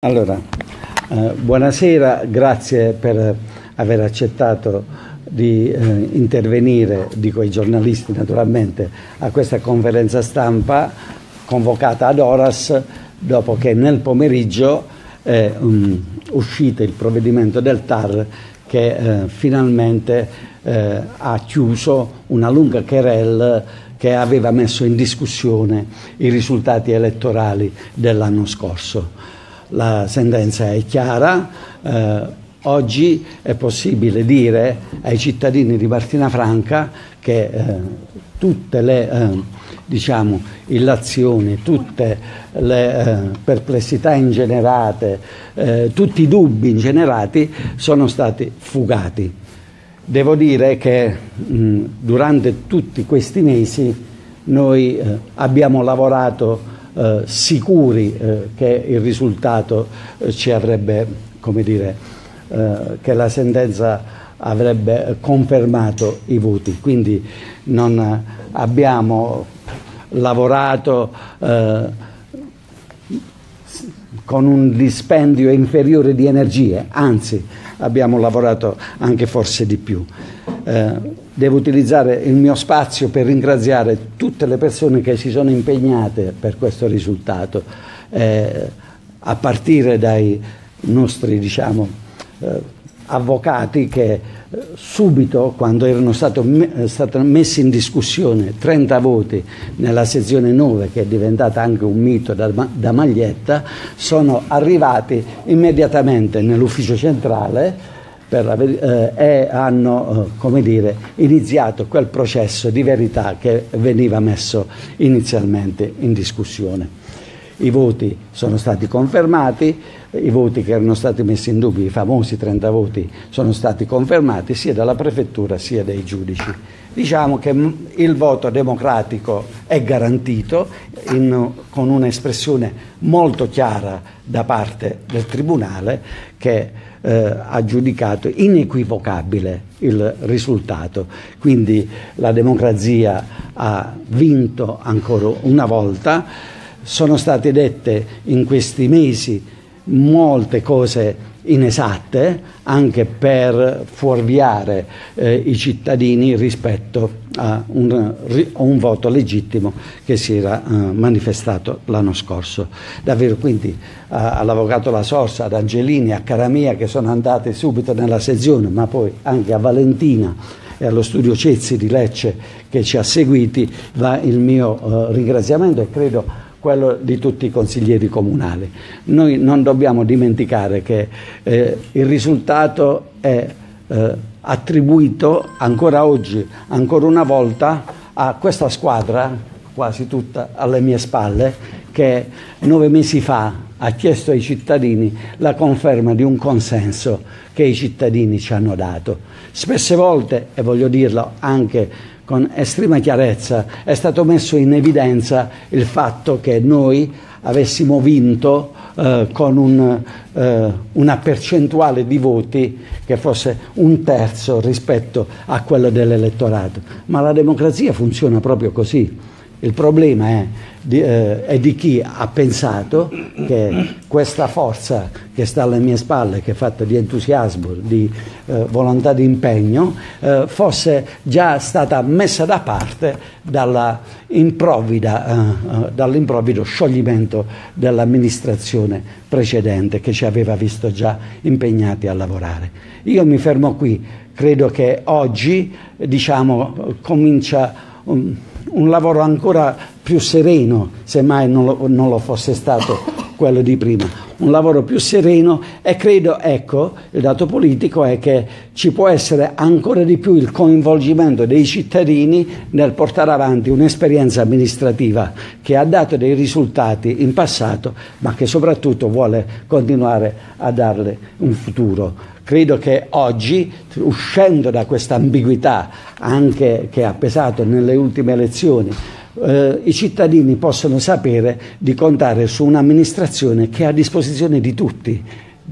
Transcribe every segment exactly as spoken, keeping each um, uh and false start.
Allora, eh, buonasera, grazie per aver accettato di eh, intervenire, dico ai giornalisti naturalmente, a questa conferenza stampa convocata ad horas dopo che nel pomeriggio è um, uscito il provvedimento del T A R che eh, finalmente eh, ha chiuso una lunga querelle che aveva messo in discussione i risultati elettorali dell'anno scorso. La sentenza è chiara, eh, oggi è possibile dire ai cittadini di Martinafranca che eh, tutte le eh, diciamo, illazioni, tutte le eh, perplessità ingenerate, eh, tutti i dubbi ingenerati sono stati fugati. Devo dire che mh, durante tutti questi mesi noi eh, abbiamo lavorato eh, sicuri eh, che il risultato eh, ci avrebbe, come dire, eh, che la sentenza avrebbe confermato i voti. Quindi non abbiamo lavorato eh, con un dispendio inferiore di energie, anzi abbiamo lavorato anche forse di più. Eh, devo utilizzare il mio spazio per ringraziare tutte le persone che si sono impegnate per questo risultato, eh, a partire dai nostri diciamo, eh, avvocati che eh, subito, quando erano stato me stati messi in discussione trenta voti nella sezione nove, che è diventata anche un mito da, da Maglietta, sono arrivati immediatamente nell'ufficio centrale per la, eh, e hanno, eh, come dire, iniziato quel processo di verità che veniva messo inizialmente in discussione. I voti sono stati confermati, i voti che erano stati messi in dubbio, i famosi trenta voti, sono stati confermati sia dalla prefettura sia dai giudici. Diciamo che il voto democratico è garantito in, con un'espressione molto chiara da parte del Tribunale che eh, ha giudicato inequivocabile il risultato. Quindi la democrazia ha vinto ancora una volta. Sono state dette in questi mesi molte cose inesatte anche per fuorviare eh, i cittadini rispetto a un, a un voto legittimo che si era eh, manifestato l'anno scorso. Davvero, quindi all'avvocato La Sorsa, ad Angelini, a Caramia, che sono andati subito nella sezione, ma poi anche a Valentina e allo studio Cezzi di Lecce che ci ha seguiti, va il mio eh, ringraziamento e credo quello di tutti i consiglieri comunali. Noi non dobbiamo dimenticare che eh, il risultato è eh, attribuito ancora oggi, ancora una volta, a questa squadra, quasi tutta alle mie spalle, che nove mesi fa ha chiesto ai cittadini la conferma di un consenso che i cittadini ci hanno dato. Spesse volte, e voglio dirlo anche con estrema chiarezza, è stato messo in evidenza il fatto che noi avessimo vinto eh, con un, eh, una percentuale di voti che fosse un terzo rispetto a quello dell'elettorato. Ma la democrazia funziona proprio così. Il problema è di, eh, è di chi ha pensato che questa forza che sta alle mie spalle, che è fatta di entusiasmo, di eh, volontà di impegno, eh, fosse già stata messa da parte dalla improvvida, eh, dall'improvvido scioglimento dell'amministrazione precedente che ci aveva visto già impegnati a lavorare. Io mi fermo qui, credo che oggi diciamo, comincia un, un lavoro ancora più sereno, semmai non lo, non lo fosse stato quello di prima, un lavoro più sereno, e credo, ecco, il dato politico è che ci può essere ancora di più il coinvolgimento dei cittadini nel portare avanti un'esperienza amministrativa che ha dato dei risultati in passato, ma che soprattutto vuole continuare a darle un futuro. Credo che oggi, uscendo da questa ambiguità anche che ha pesato nelle ultime elezioni, eh, i cittadini possono sapere di contare su un'amministrazione che è a disposizione di tutti,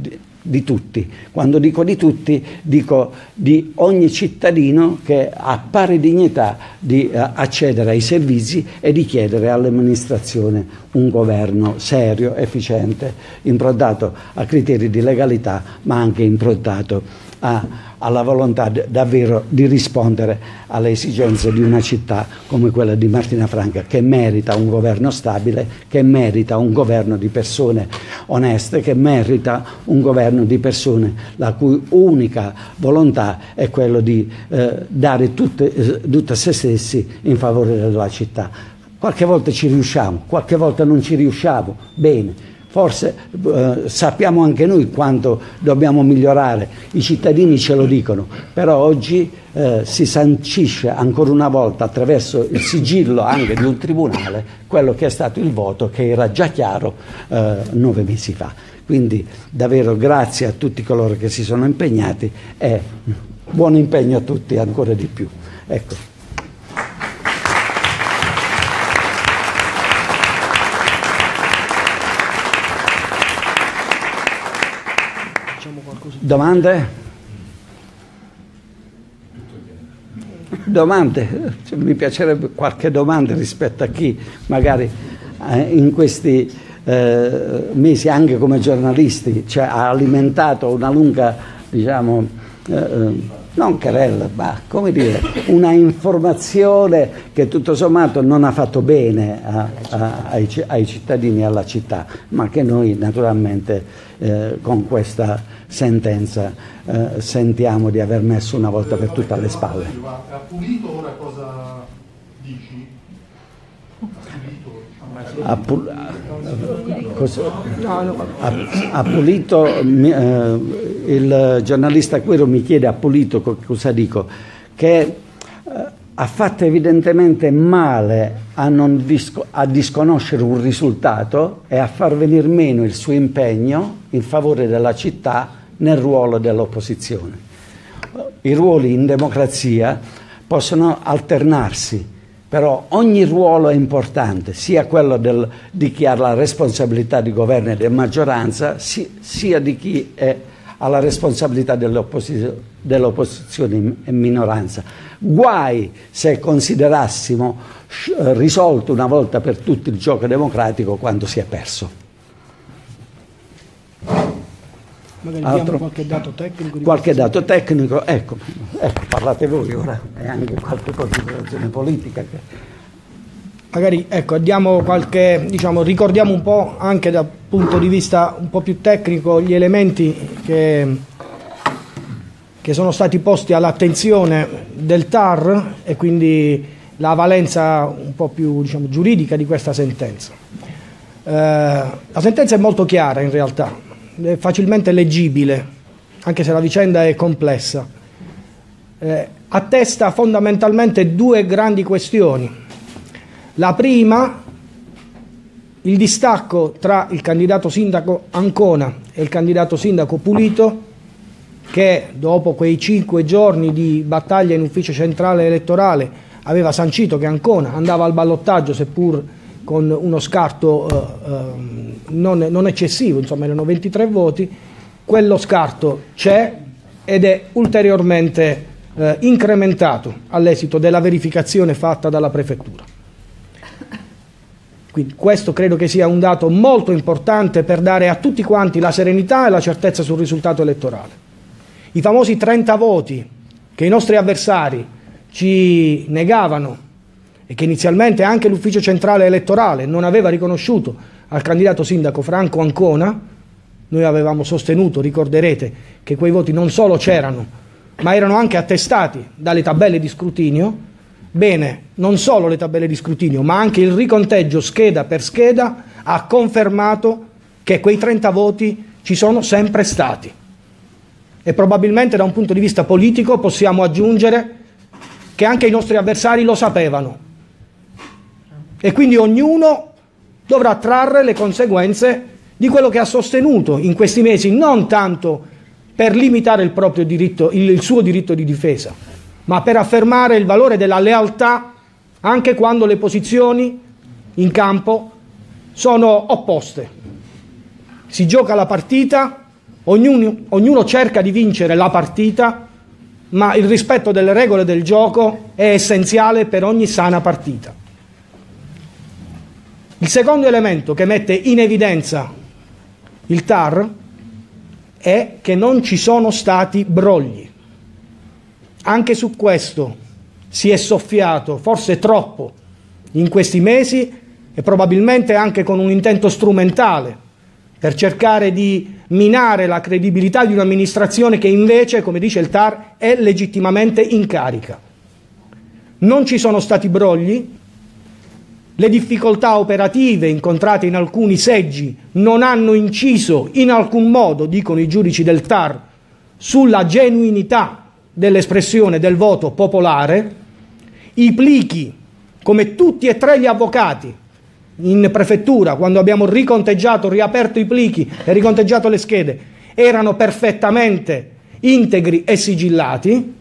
di tutti. Quando dico di tutti, dico di ogni cittadino che ha pari dignità di uh, accedere ai servizi e di chiedere all'amministrazione un governo serio, efficiente, improntato a criteri di legalità, ma anche improntato a alla volontà davvero di rispondere alle esigenze di una città come quella di Martinafranca, che merita un governo stabile, che merita un governo di persone oneste, che merita un governo di persone la cui unica volontà è quello di eh, dare tutte, eh, tutto a se stessi in favore della città. Qualche volta ci riusciamo, qualche volta non ci riusciamo, bene. Forse eh, sappiamo anche noi quanto dobbiamo migliorare, i cittadini ce lo dicono, però oggi eh, si sancisce ancora una volta attraverso il sigillo anche di un tribunale quello che è stato il voto, che era già chiaro eh, nove mesi fa. Quindi davvero grazie a tutti coloro che si sono impegnati e buon impegno a tutti ancora di più. Ecco. Domande? Domande? Cioè, mi piacerebbe qualche domanda rispetto a chi magari eh, in questi eh, mesi anche come giornalisti cioè, ha alimentato una lunga, diciamo, eh, non querella, ma come dire, una informazione che tutto sommato non ha fatto bene a, a, ai, ai cittadini e alla città, ma che noi naturalmente eh, con questa sentenza eh, sentiamo di aver messo una volta per tutte alle spalle. Ha pulito ora cosa dici? Ha pulito, ha, ha pulito eh, il giornalista Quero mi chiede a Pulito cosa dico, che eh, ha fatto evidentemente male a, non disco, a disconoscere un risultato e a far venir meno il suo impegno in favore della città nel ruolo dell'opposizione. I ruoli in democrazia possono alternarsi, però ogni ruolo è importante, sia quello del, di chi ha la responsabilità di governo e di maggioranza, si, sia di chi è, ha la responsabilità dell'opposizio, dell'opposizione e minoranza. Guai se considerassimo risolto una volta per tutti il gioco democratico quando si è perso. Magari abbiamo qualche dato tecnico? Di qualche dato tecnico, ecco, ecco, parlate voi ora, e anche qualche considerazione politica. Che... Magari, ecco, diamo qualche, diciamo, ricordiamo un po' anche dal punto di vista un po' più tecnico gli elementi che, che sono stati posti all'attenzione del T A R e quindi la valenza un po' più, diciamo, giuridica di questa sentenza. Eh, la sentenza è molto chiara in realtà, è facilmente leggibile, anche se la vicenda è complessa. Eh, attesta fondamentalmente due grandi questioni. La prima, il distacco tra il candidato sindaco Ancona e il candidato sindaco Pulito, che dopo quei cinque giorni di battaglia in ufficio centrale elettorale aveva sancito che Ancona andava al ballottaggio, seppur con uno scarto eh, eh, non, non eccessivo, insomma erano ventitré voti. Quello scarto c'è ed è ulteriormente eh, incrementato all'esito della verificazione fatta dalla prefettura. Quindi questo credo che sia un dato molto importante per dare a tutti quanti la serenità e la certezza sul risultato elettorale. I famosi trenta voti che i nostri avversari ci negavano e che inizialmente anche l'ufficio centrale elettorale non aveva riconosciuto al candidato sindaco Franco Ancona, noi avevamo sostenuto, ricorderete, che quei voti non solo c'erano, ma erano anche attestati dalle tabelle di scrutinio. Bene, non solo le tabelle di scrutinio, ma anche il riconteggio scheda per scheda ha confermato che quei trenta voti ci sono sempre stati. E probabilmente da un punto di vista politico possiamo aggiungere che anche i nostri avversari lo sapevano. E quindi ognuno dovrà trarre le conseguenze di quello che ha sostenuto in questi mesi, non tanto per limitare il proprio diritto, il, il suo diritto di difesa, ma per affermare il valore della lealtà anche quando le posizioni in campo sono opposte. Si gioca la partita ognuno, ognuno cerca di vincere la partita, ma il rispetto delle regole del gioco è essenziale per ogni sana partita. Il secondo elemento che mette in evidenza il T A R è che non ci sono stati brogli. Anche su questo si è soffiato, forse troppo, in questi mesi e probabilmente anche con un intento strumentale per cercare di minare la credibilità di un'amministrazione che invece, come dice il T A R, è legittimamente in carica. Non ci sono stati brogli, le difficoltà operative incontrate in alcuni seggi non hanno inciso in alcun modo, dicono i giudici del T A R, sulla genuinità dell'espressione del voto popolare. I plichi, come tutti e tre gli avvocati in prefettura, quando abbiamo riconteggiato, riaperto i plichi e riconteggiato le schede, erano perfettamente integri e sigillati,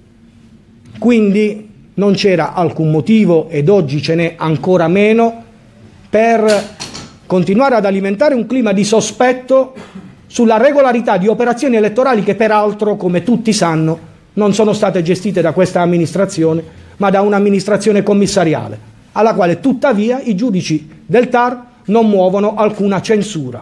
quindi non c'era alcun motivo, ed oggi ce n'è ancora meno, per continuare ad alimentare un clima di sospetto sulla regolarità di operazioni elettorali che peraltro, come tutti sanno, non sono state gestite da questa amministrazione, ma da un'amministrazione commissariale, alla quale tuttavia i giudici del T A R non muovono alcuna censura.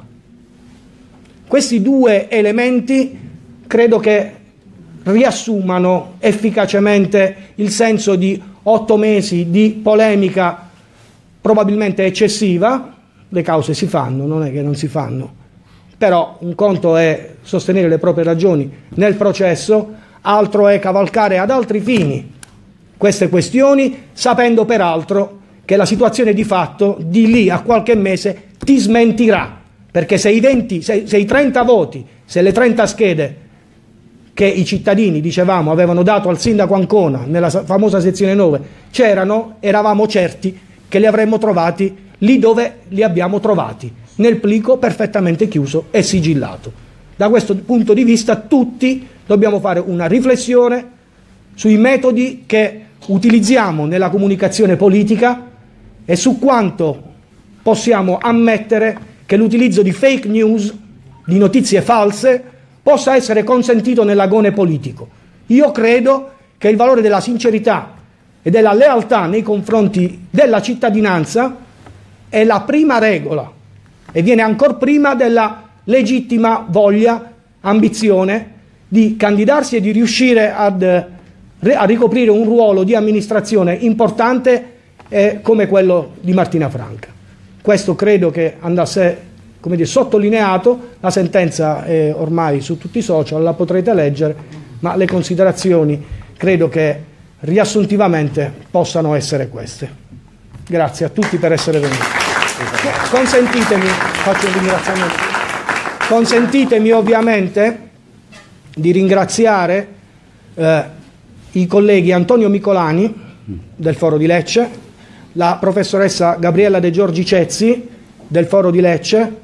Questi due elementi credo che riassumano efficacemente il senso di otto mesi di polemica probabilmente eccessiva. Le cause si fanno, non è che non si fanno, però un conto è sostenere le proprie ragioni nel processo, altro è cavalcare ad altri fini queste questioni, sapendo peraltro che la situazione di fatto di lì a qualche mese ti smentirà, perché se i, venti, se, se i trenta voti, se le trenta schede che i cittadini, dicevamo, avevano dato al sindaco Ancona nella famosa sezione nove c'erano, eravamo certi che li avremmo trovati lì dove li abbiamo trovati, nel plico perfettamente chiuso e sigillato. Da questo punto di vista tutti dobbiamo fare una riflessione sui metodi che utilizziamo nella comunicazione politica e su quanto possiamo ammettere che l'utilizzo di fake news, di notizie false, possa essere consentito nell'agone politico. Io credo che il valore della sincerità e della lealtà nei confronti della cittadinanza è la prima regola e viene ancor prima della legittima voglia, ambizione di candidarsi e di riuscire ad, a ricoprire un ruolo di amministrazione importante eh, come quello di Martina Franca. Questo credo che andasse, come dire, sottolineato. La sentenza è ormai su tutti i social, la potrete leggere, ma le considerazioni credo che riassuntivamente possano essere queste. Grazie a tutti per essere venuti. Consentitemi, faccio un ringraziamento, consentitemi ovviamente di ringraziare eh, i colleghi Antonio Micolani del Foro di Lecce, la professoressa Gabriella De Giorgi Cezzi del Foro di Lecce,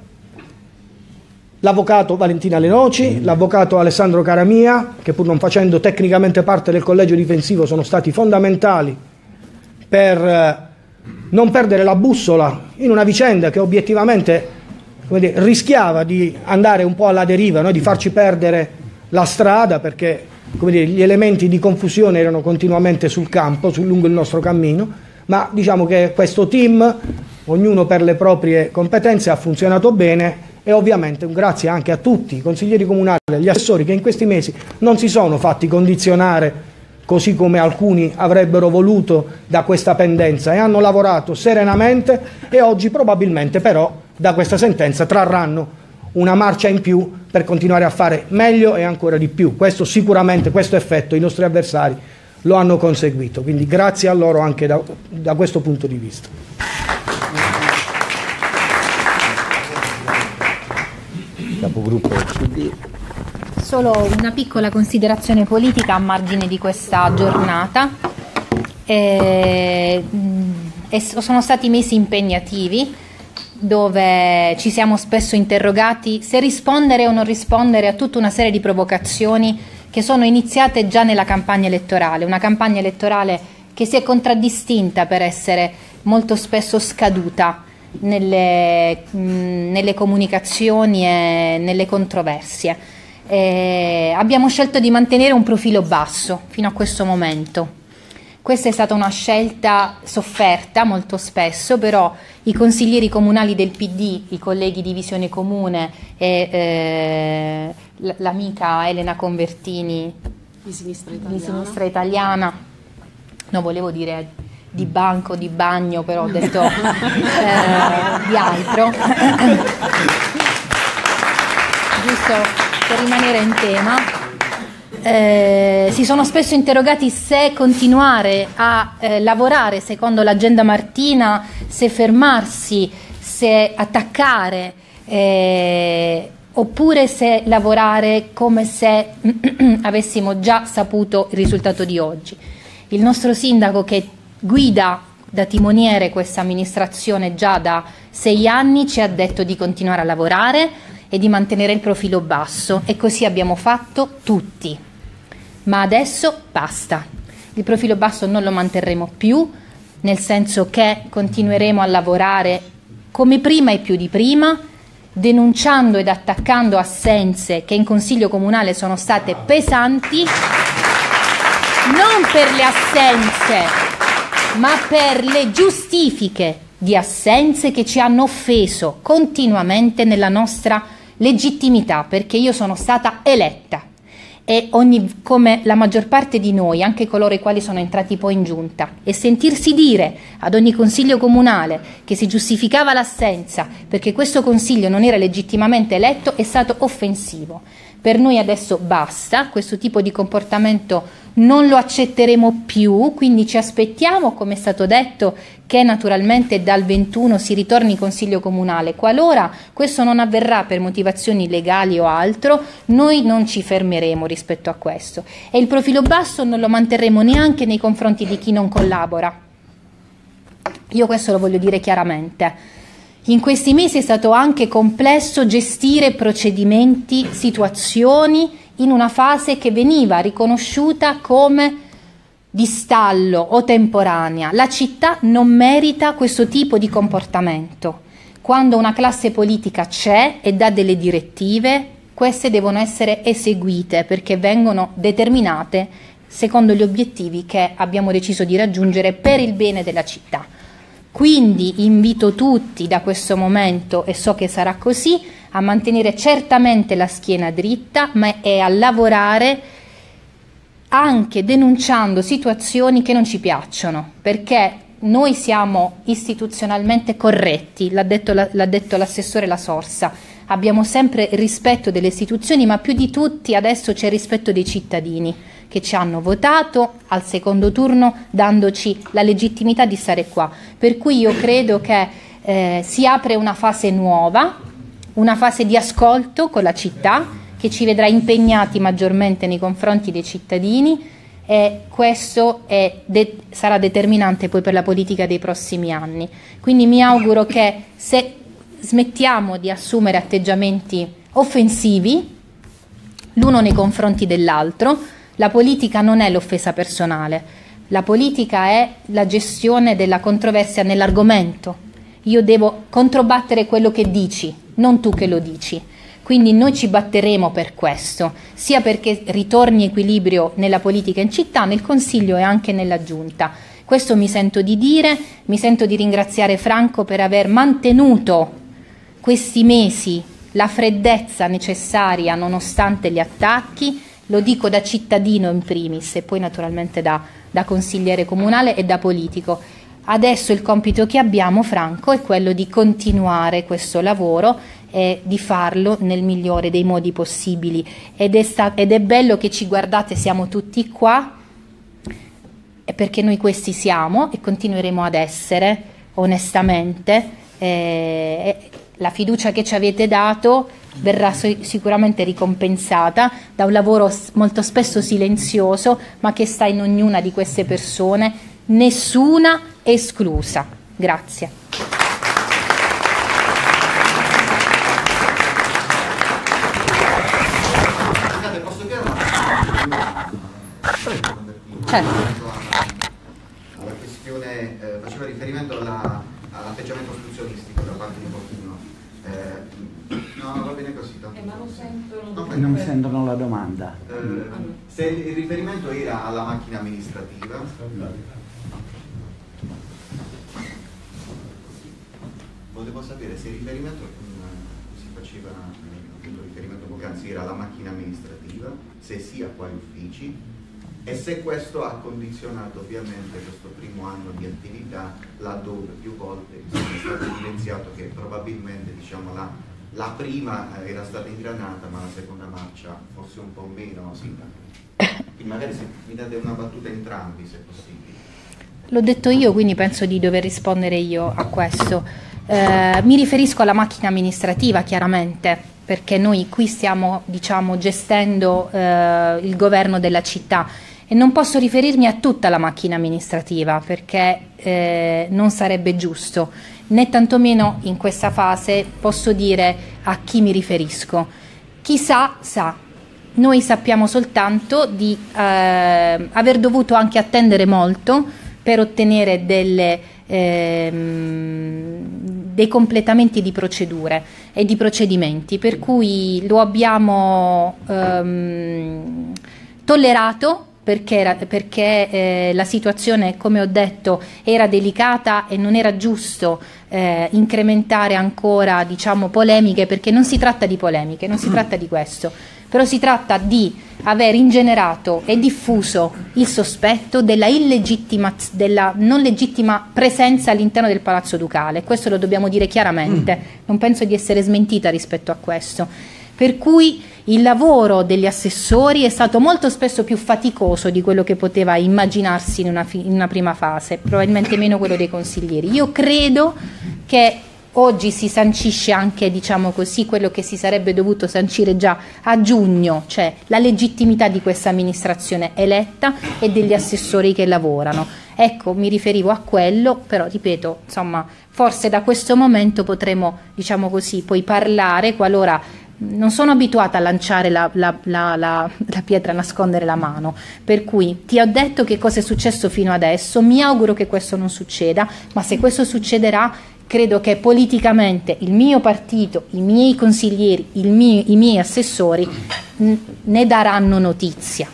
l'avvocato Valentina Lenoci, l'avvocato Alessandro Caramia, che pur non facendo tecnicamente parte del collegio difensivo sono stati fondamentali per eh, non perdere la bussola in una vicenda che obiettivamente, come dire, rischiava di andare un po' alla deriva, no? Di farci perdere la strada, perché, come dire, gli elementi di confusione erano continuamente sul campo, sul lungo il nostro cammino, ma diciamo che questo team, ognuno per le proprie competenze, ha funzionato bene. E ovviamente un grazie anche a tutti i consiglieri comunali e agli assessori che in questi mesi non si sono fatti condizionare così come alcuni avrebbero voluto da questa pendenza, e hanno lavorato serenamente, e oggi probabilmente però da questa sentenza trarranno una marcia in più per continuare a fare meglio e ancora di più. Questo sicuramente, questo effetto i nostri avversari lo hanno conseguito, quindi grazie a loro anche da, da questo punto di vista. Capogruppo C D. Solo una piccola considerazione politica a margine di questa giornata. E, e sono stati mesi impegnativi dove ci siamo spesso interrogati se rispondere o non rispondere a tutta una serie di provocazioni che sono iniziate già nella campagna elettorale, una campagna elettorale che si è contraddistinta per essere molto spesso scaduta nelle, mh, nelle comunicazioni e nelle controversie. Eh, abbiamo scelto di mantenere un profilo basso fino a questo momento. Questa è stata una scelta sofferta molto spesso, però i consiglieri comunali del P D, i colleghi di Visione Comune e eh, l'amica Elena Convertini di Sinistra Italiana, di Sinistra Italiana, no, volevo dire di banco, di bagno, però ho detto eh, di altro, giusto per rimanere in tema. Eh, si sono spesso interrogati se continuare a eh, lavorare secondo l'agenda Martina, se fermarsi, se attaccare, eh, oppure se lavorare come se avessimo già saputo il risultato di oggi. Il nostro sindaco, che guida da timoniere questa amministrazione già da sei anni, ci ha detto di continuare a lavorare e di mantenere il profilo basso, e così abbiamo fatto tutti. Ma adesso basta, il profilo basso non lo manterremo più, nel senso che continueremo a lavorare come prima e più di prima, denunciando ed attaccando assenze che in Consiglio Comunale sono state pesanti, non per le assenze, ma per le giustifiche di assenze che ci hanno offeso continuamente nella nostra legittimità, perché io sono stata eletta. E ogni, come la maggior parte di noi, anche coloro i quali sono entrati poi in giunta, e sentirsi dire ad ogni consiglio comunale che si giustificava l'assenza perché questo consiglio non era legittimamente eletto è stato offensivo. Per noi adesso basta, questo tipo di comportamento non lo accetteremo più, quindi ci aspettiamo, come è stato detto, che naturalmente dal ventuno si ritorni in Consiglio Comunale. Qualora questo non avverrà per motivazioni legali o altro, noi non ci fermeremo rispetto a questo. E il profilo basso non lo manterremo neanche nei confronti di chi non collabora. Io questo lo voglio dire chiaramente. In questi mesi è stato anche complesso gestire procedimenti, situazioni in una fase che veniva riconosciuta come di stallo o temporanea. La città non merita questo tipo di comportamento. Quando una classe politica c'è e dà delle direttive, queste devono essere eseguite perché vengono determinate secondo gli obiettivi che abbiamo deciso di raggiungere per il bene della città. Quindi invito tutti da questo momento, e so che sarà così, a mantenere certamente la schiena dritta, ma è a lavorare anche denunciando situazioni che non ci piacciono, perché noi siamo istituzionalmente corretti, l'ha detto, l'ha detto l'assessore La Sorsa, abbiamo sempre il rispetto delle istituzioni, ma più di tutti adesso c'è il rispetto dei cittadini che ci hanno votato al secondo turno dandoci la legittimità di stare qua. Per cui io credo che eh, si apre una fase nuova, una fase di ascolto con la città che ci vedrà impegnati maggiormente nei confronti dei cittadini, e questo è de- sarà determinante poi per la politica dei prossimi anni. Quindi mi auguro che se smettiamo di assumere atteggiamenti offensivi l'uno nei confronti dell'altro. La politica non è l'offesa personale, la politica è la gestione della controversia nell'argomento. Io devo controbattere quello che dici, non tu che lo dici. Quindi noi ci batteremo per questo, sia perché ritorni equilibrio nella politica in città, nel Consiglio e anche nella Giunta. Questo mi sento di dire, mi sento di ringraziare Franco per aver mantenuto questi mesi la freddezza necessaria nonostante gli attacchi. Lo dico da cittadino in primis e poi naturalmente da, da consigliere comunale e da politico. Adesso il compito che abbiamo, Franco, è quello di continuare questo lavoro e di farlo nel migliore dei modi possibili. Ed è, sta- ed è bello che ci guardate, siamo tutti qua, perché noi questi siamo e continueremo ad essere, onestamente. Eh, la fiducia che ci avete dato verrà sicuramente ricompensata da un lavoro molto spesso silenzioso, ma che sta in ognuna di queste persone, nessuna esclusa. Grazie. Posso chiedere? Certo. Alla questione, eh, faceva riferimento alla, alla atteggiamento ostruzionistico da parte di qualcuno. Eh, no, va bene così. Eh, ma non sentono, no, non sentono la domanda. Eh, se il riferimento era alla macchina amministrativa, volevo sapere se il riferimento, si faceva appunto riferimento poc'anzi, era alla macchina amministrativa, se sì a quali uffici, e se questo ha condizionato ovviamente questo primo anno di attività, laddove più volte è stato evidenziato che probabilmente, diciamo, la, la prima era stata ingranata ma la seconda marcia forse un po' meno sindaco. Quindi magari se mi date una battuta entrambi, se possibile. L'ho detto io, quindi penso di dover rispondere io a questo. Eh, mi riferisco alla macchina amministrativa, chiaramente, perché noi qui stiamo, diciamo, gestendo eh, il governo della città e non posso riferirmi a tutta la macchina amministrativa perché eh, non sarebbe giusto, né tantomeno in questa fase posso dire a chi mi riferisco. Chi sa, sa. Noi sappiamo soltanto di eh, aver dovuto anche attendere molto per ottenere delle, ehm, dei completamenti di procedure e di procedimenti, per cui lo abbiamo ehm, tollerato perché, era, perché eh, la situazione, come ho detto, era delicata e non era giusto eh, incrementare ancora, diciamo, polemiche, perché non si tratta di polemiche, non si tratta di questo, però si tratta di aver ingenerato e diffuso il sospetto della illegittima, della non legittima presenza all'interno del Palazzo Ducale. Questo lo dobbiamo dire chiaramente, non penso di essere smentita rispetto a questo. Per cui il lavoro degli assessori è stato molto spesso più faticoso di quello che poteva immaginarsi in una, in una prima fase, probabilmente meno quello dei consiglieri. Io credo che oggi si sancisce anche, diciamo così, quello che si sarebbe dovuto sancire già a giugno, cioè la legittimità di questa amministrazione eletta e degli assessori che lavorano. Ecco, mi riferivo a quello, però ripeto, insomma, forse da questo momento potremo, diciamo così, poi parlare qualora. Non sono abituata a lanciare la, la, la, la, la pietra, a nascondere la mano, per cui ti ho detto che cosa è successo fino adesso, mi auguro che questo non succeda, ma se questo succederà credo che politicamente il mio partito, i miei consiglieri, il mio, i miei assessori ne daranno notizia.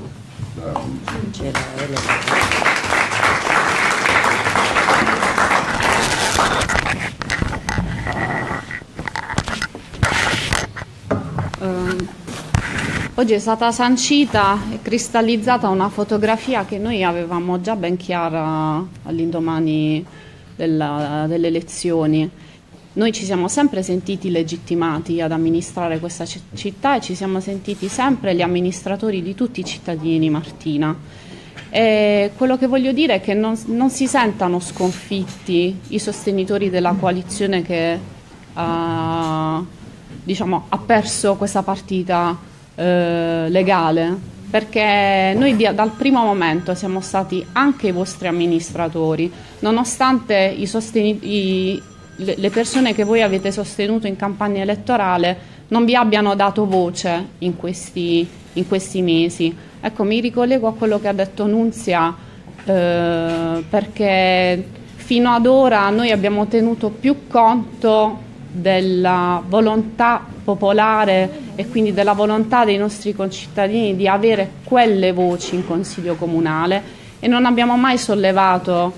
Uh, oggi è stata sancita e cristallizzata una fotografia che noi avevamo già ben chiara all'indomani della, delle elezioni. Noi ci siamo sempre sentiti legittimati ad amministrare questa città e ci siamo sentiti sempre gli amministratori di tutti i cittadini di Martina. E quello che voglio dire è che non, non si sentano sconfitti i sostenitori della coalizione che uh, diciamo, ha perso questa partita eh, legale, perché noi di, dal primo momento siamo stati anche i vostri amministratori, nonostante i sosteni, i, le, le persone che voi avete sostenuto in campagna elettorale non vi abbiano dato voce in questi, in questi mesi. Ecco, mi ricollego a quello che ha detto Nunzia, eh, perché fino ad ora noi abbiamo tenuto più conto della volontà popolare e quindi della volontà dei nostri concittadini di avere quelle voci in Consiglio Comunale e non abbiamo mai sollevato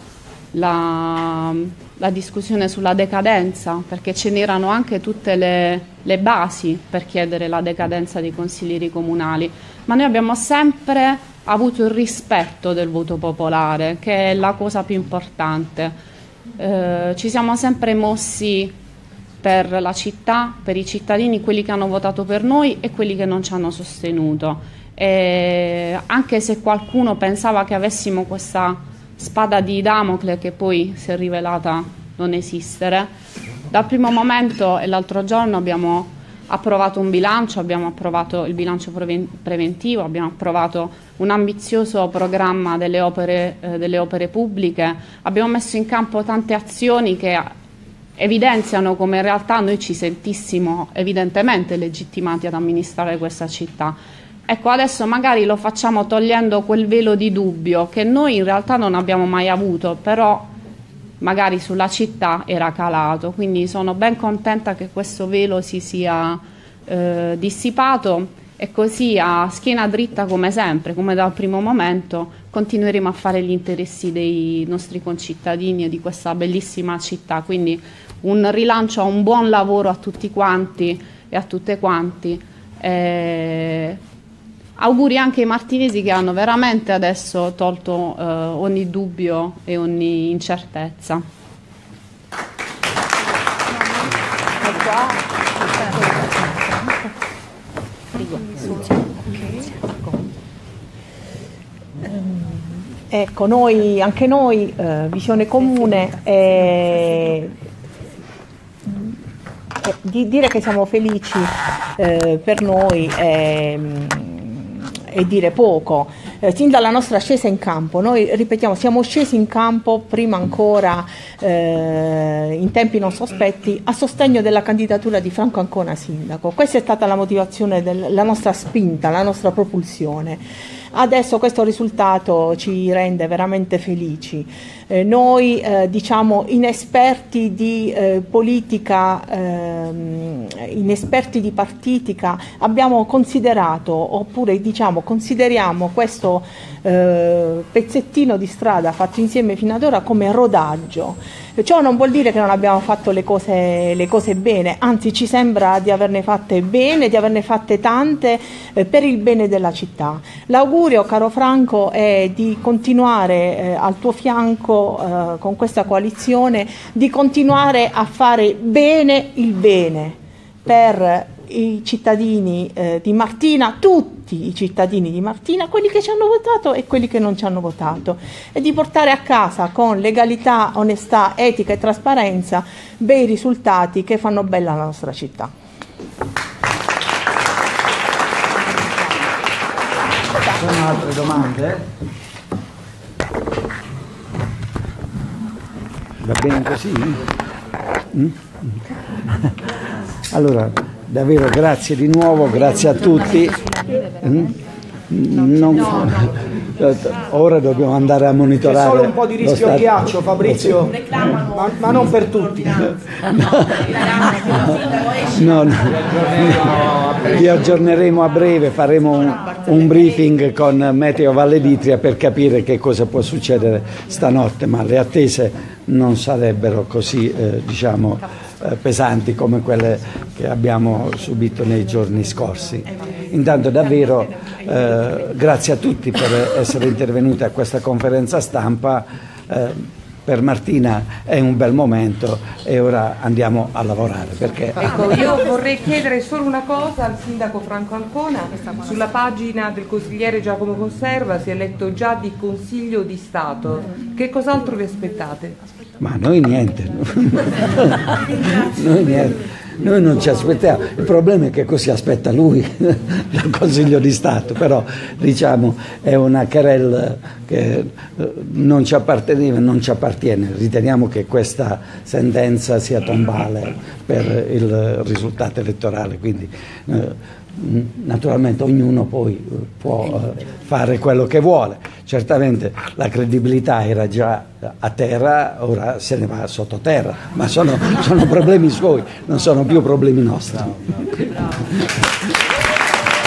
la, la discussione sulla decadenza, perché ce n'erano anche tutte le, le basi per chiedere la decadenza dei consiglieri comunali, ma noi abbiamo sempre avuto il rispetto del voto popolare, che è la cosa più importante. Eh, ci siamo sempre mossi per la città, per i cittadini, quelli che hanno votato per noi e quelli che non ci hanno sostenuto. E anche se qualcuno pensava che avessimo questa spada di Damocle, che poi si è rivelata non esistere, dal primo momento e l'altro giorno abbiamo approvato un bilancio, abbiamo approvato il bilancio preventivo, abbiamo approvato un ambizioso programma delle opere, eh, delle opere pubbliche, abbiamo messo in campo tante azioni che evidenziano come in realtà noi ci sentissimo evidentemente legittimati ad amministrare questa città. Ecco, adesso magari lo facciamo togliendo quel velo di dubbio che noi in realtà non abbiamo mai avuto, però magari sulla città era calato. Quindi sono ben contenta che questo velo si sia eh, dissipato, e così a schiena dritta come sempre, come dal primo momento, continueremo a fare gli interessi dei nostri concittadini e di questa bellissima città. Quindi un rilancio a un buon lavoro a tutti quanti e a tutte quanti. Eh, auguri anche ai martinesi che hanno veramente adesso tolto eh, ogni dubbio e ogni incertezza. Ecco, noi, anche noi, eh, Visione Comune, eh, eh, di dire che siamo felici eh, per noi è, è dire poco. Eh, sin dalla nostra scesa in campo, noi ripetiamo, siamo scesi in campo prima ancora eh, in tempi non sospetti a sostegno della candidatura di Franco Ancona sindaco. Questa è stata la motivazione, del, la nostra spinta, la nostra propulsione. Adesso questo risultato ci rende veramente felici. Eh, noi eh, diciamo inesperti di eh, politica, ehm, inesperti di partitica, abbiamo considerato, oppure diciamo consideriamo questo eh, pezzettino di strada fatto insieme fino ad ora come rodaggio. Ciò non vuol dire che non abbiamo fatto le cose, le cose bene, anzi ci sembra di averne fatte bene, di averne fatte tante eh, per il bene della città. L'augurio, caro Franco, è di continuare eh, al tuo fianco eh, con questa coalizione, di continuare a fare bene il bene per i cittadini eh, di Martina, tutti i cittadini di Martina, quelli che ci hanno votato e quelli che non ci hanno votato, e di portare a casa con legalità, onestà, etica e trasparenza bei risultati che fanno bella la nostra città. Ci sono altre domande? Va bene così? Mm? Allora, davvero grazie di nuovo, grazie a tutti. Mm? Non, ora dobbiamo andare a monitorare. C'è solo un po' di rischio al ghiaccio, Fabrizio, ma, ma non per tutti. No, no. Vi aggiorneremo a breve, faremo un, un briefing con Meteo Valle d'Itria per capire che cosa può succedere stanotte, ma le attese non sarebbero così eh, diciamo eh, pesanti come quelle che abbiamo subito nei giorni scorsi. Intanto davvero eh, grazie a tutti per essere intervenuti a questa conferenza stampa. Eh, per Martina è un bel momento e ora andiamo a lavorare, perché... Ecco, io vorrei chiedere solo una cosa al sindaco Franco Ancona. Sulla pagina del consigliere Giacomo Conserva si è letto già di Consiglio di Stato. Che cos'altro vi aspettate? Ma noi niente, noi niente. Noi non ci aspettiamo, il problema è che così aspetta lui dal Consiglio di Stato, però diciamo è una querelle che non ci apparteneva e non ci appartiene. Riteniamo che questa sentenza sia tombale per il risultato elettorale, quindi eh, naturalmente ognuno poi può fare quello che vuole. Certamente la credibilità era già a terra, ora se ne va sottoterra, ma sono, sono problemi suoi, non sono più problemi nostri.